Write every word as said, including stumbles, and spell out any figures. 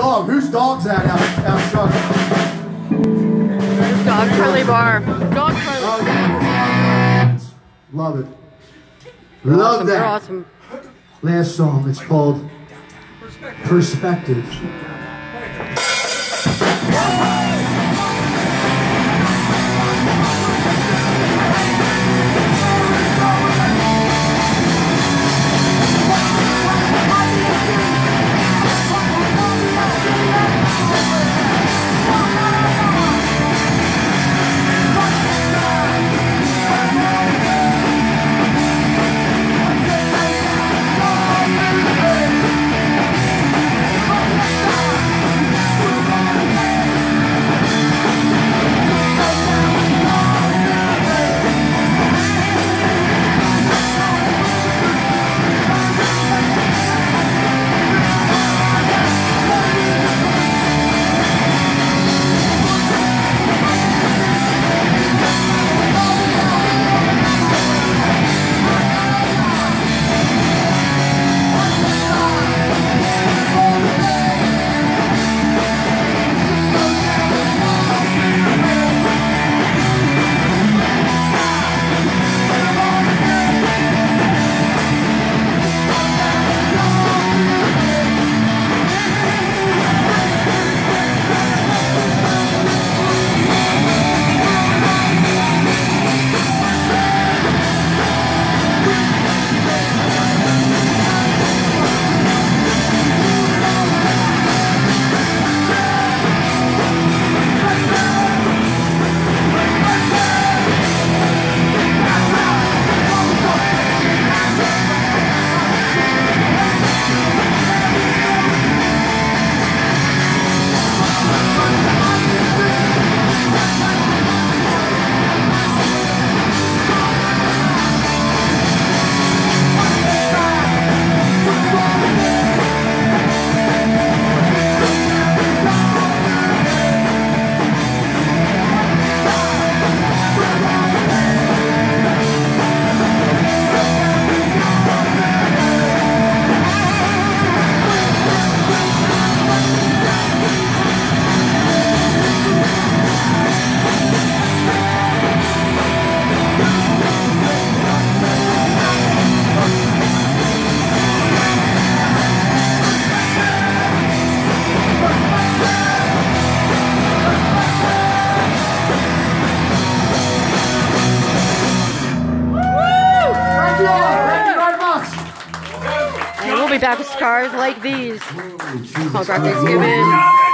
dog? Whose dog's that out, out front? Dog friendly bar. Dog friendly. Oh, yeah. Love it. Love Awesome, that. they're awesome. Last song, it's called Perspective. And we'll be back with cars like these. Punk Rock Thanksgiving.